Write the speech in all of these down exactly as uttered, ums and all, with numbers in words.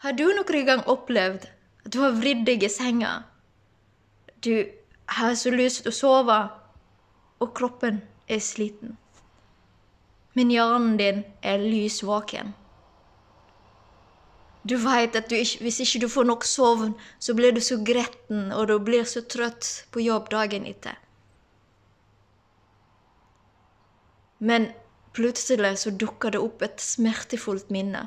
Har du noen gang opplevd at du har vridd deg i senga? Du har så lyst til å sove, og kroppen er sliten. Men hjernen din er lysvaken. Du vet at du ikke, hvis ikke du får nok sovn, så blir du så gretten, og du blir så trøtt på jobb dagen etter. Men plutselig så dukker det opp et smertefullt minne.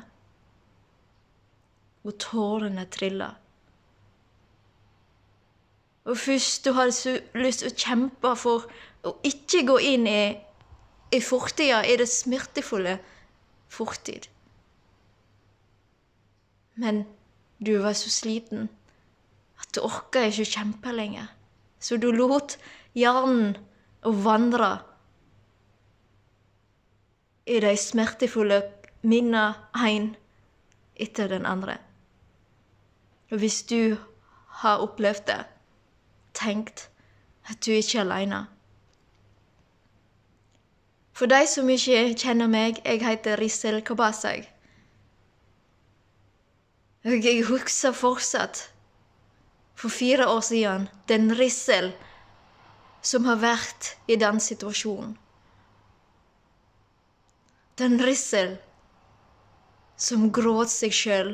Og tårene triller. Og først du har så lyst til å kjempe for å ikke gå inn i, i fortida, i det smertefulle fortid. Men du var så sliten at du orket ikke kjempe lenger. Så du lot hjernen å vandre i de smertefulle minner en etter den andre. Og hvis du har opplevd det, tenkt at du ikke er alene. For de som ikke kjenner meg, jeg heter Rissel Kabasag. Og jeg husker fortsatt, for fire år siden, den Rissel som har vært i den situasjonen. Den Rissel som gråt seg selv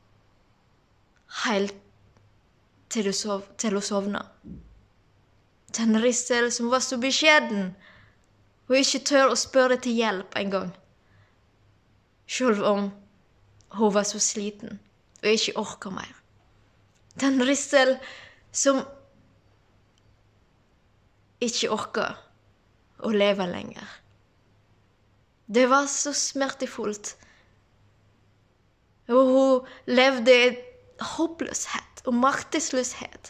helt til, sov, til å sovne. Den Rissel som var så beskjeden og ikke tør å spørre til hjelp en gang. Selv om hun var så sliten og ikke orker mer. Den Rissel som ikke orker å leve lenger. Det var så smertefullt. Og hun levde i håpløshet og maktesløshet.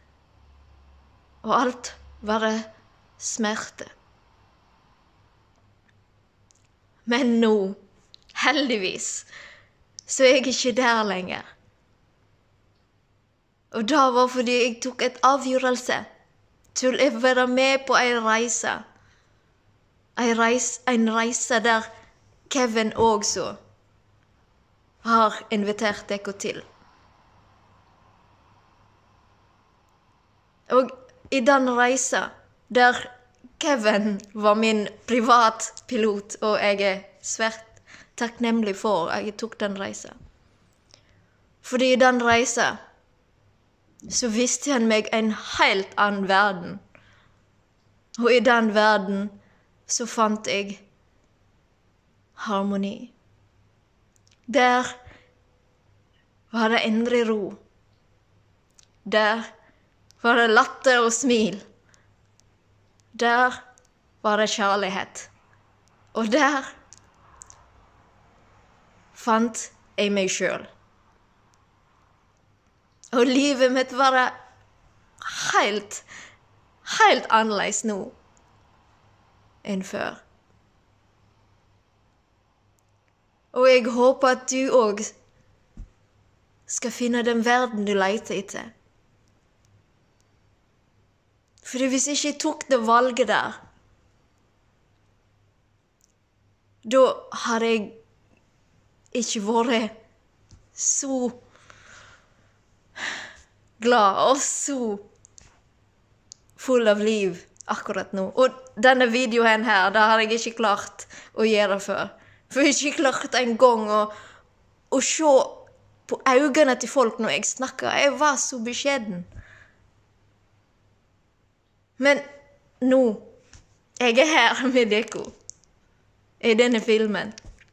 Og alt var smerte. Men nå, heldigvis, så er jeg ikke der lenger. Og det var fordi jeg tok et avgjørelse til å være med på en reise. En reise, en reise der Kevin også har invitert dere til. Og i den reisa, der Kevin var min privatpilot, og jeg er svært takknemlig for at jeg tok den reisa. Fordi i den reisa, så visste han meg en helt annen verden. Og i den verden, så fant jeg harmoni. Der var det indre ro. Der var det latter og smil. Der var det kjærlighet. Og der fant jeg meg selv. Og livet mitt var helt, helt annerledes nå enn før. Og jeg håper at du også skal finne den verden du leter etter. For hvis jeg ikke tok det valget der, da har jeg ikke vært så glad og så full av liv akkurat nå. Og denne videoen her, det har jeg ikke klart å gjøre før. For jeg har ikke klart en gang å, å se på øynene til folk når jeg snakker. Jeg var så beskjeden. Men nå, jeg er her med dere i denne filmen.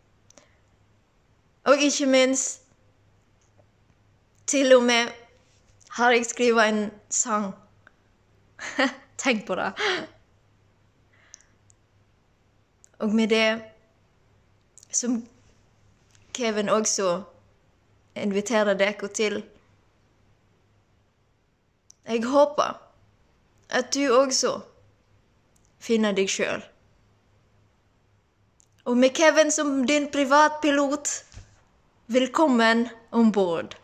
Og ikke minst, til og med har jeg skrevet en sang. Tenk på det. Og med det som Kevin også inviterer dere til, jeg håper at du også finner deg selv. Og med Kevin som din privatpilot, velkommen ombord.